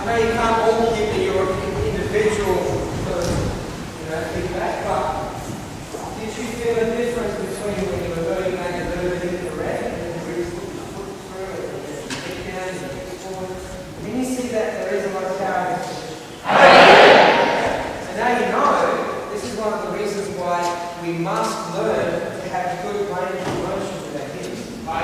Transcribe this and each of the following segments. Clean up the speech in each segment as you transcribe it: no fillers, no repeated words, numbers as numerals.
I know you can't all give me your individual feedback, but did you feel a difference between when you were learning and learning the red and the really put your foot through it and then kick down and kick forward? When you see that, there is a lot of power. So now you know, this is one of the reasons why we must learn to have good range of motion with our hips.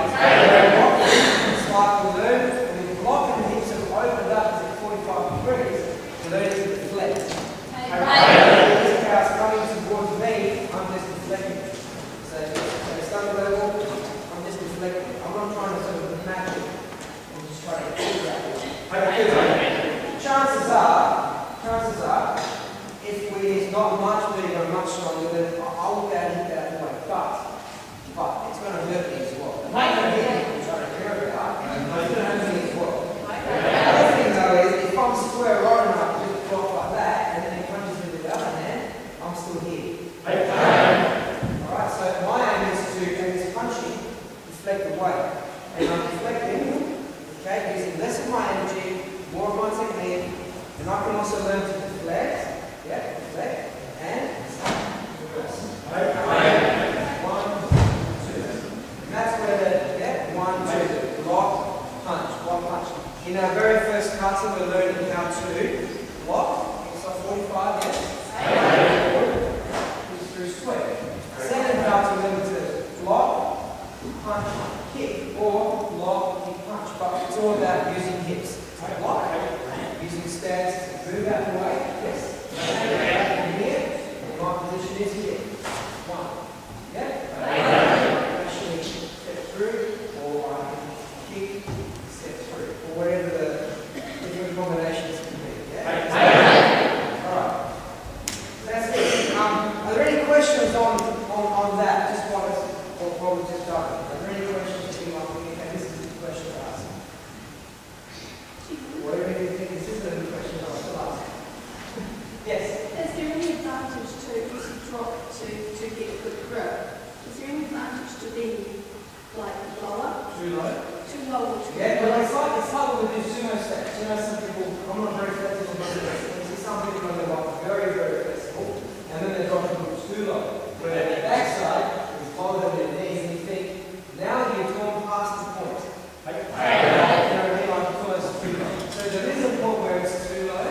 It's like we learn, when we block and hips have opened up to 45 degrees, we're learning to deflect. This power's coming towards me, I'm just deflecting. So stomach level, I'm just deflecting. I'm not trying to sort of match it. I'm just trying to pull that. Chances are, if we're not much bigger and much stronger, then I'll be able to hit that way. But it's going to hurt me as well. It might not hit me, I'm trying to clear it out, but it's going to hurt me as well. The other thing though is, if I'm square right enough to just drop like that, and then it punches me with the other hand, I'm still here. Alright, so my aim is to, and it's punching, deflect away. And I'm deflecting, okay, using less of my energy, more of my technique, and I can also learn to deflect, deflect, and reverse. 1, 2. And that's where the, 1, 2, block, punch, block, punch. In our very first kata, we're learning how to block, so 45, push through square. Second kata, we learn to block, punch, kick, or block, kick, punch. But it's all about using hips. Block, using stance, move out the way, back from here, and my position is here. 1, actually step through, or I can kick, step through, or whatever the different combinations can be. Alright. That's it. Are there any questions on that? Just what we just done. Are there any questions that you might think, okay, this is the question to ask? Whatever you think, this is the question I was still asking. Yes? Is there any advantage to drop to get a good grip? Is there any advantage to being like lower? Too low? Too low or too low? Yeah, well, it's like with the sumo steps. You know, some people, I'm not very flexible, but you see some people when they're like very, very flexible, and then they're dropping too low. Where their backside is lower than their knees, and you think, now you've gone past the point. You know what I mean? Like almost too low. So there is a point where it's too low.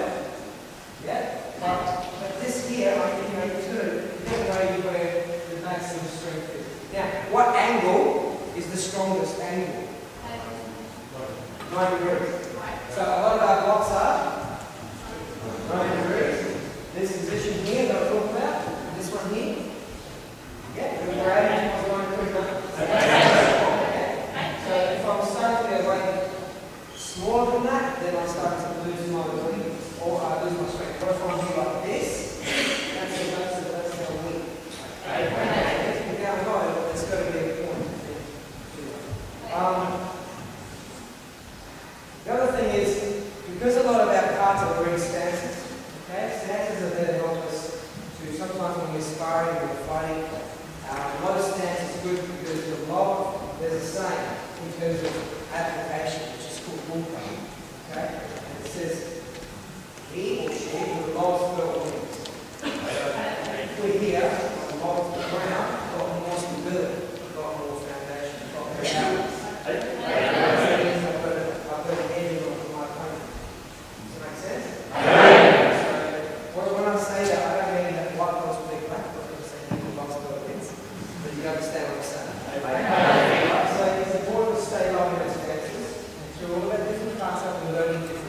But this here, you know, you get away where the maximum strength is. Now, what angle is the strongest angle? 90 degrees. So a lot of our blocks are 90 degrees. This position here that I talked about, this one here. We're adding to one quicker. So if I'm starting to like smaller than that, then I start to lose my ability or I lose my strength. But if I'm here like this, that's how weak. If you're down low, there's got to be a point. The other thing is, because a lot of our kata are in stances, okay? Stances are there to help us to, sometimes when we're sparring or fighting, a lot of stance is good because the lower, there's a saying in terms of application, which is called bulka, okay? And it says, he or she with the lowest felt wings. If we're here, the lowest the ground, we've got more stability, we've got more foundation, we've got more balance. I've got an edge on my opponent. Does that make sense? So, when I say that, I don't mean that white belts will be black belts, I'm saying that the lowest felt wings. But you understand what I'm saying? So it's important to stay long in its stances, and through all that different parts of the learning different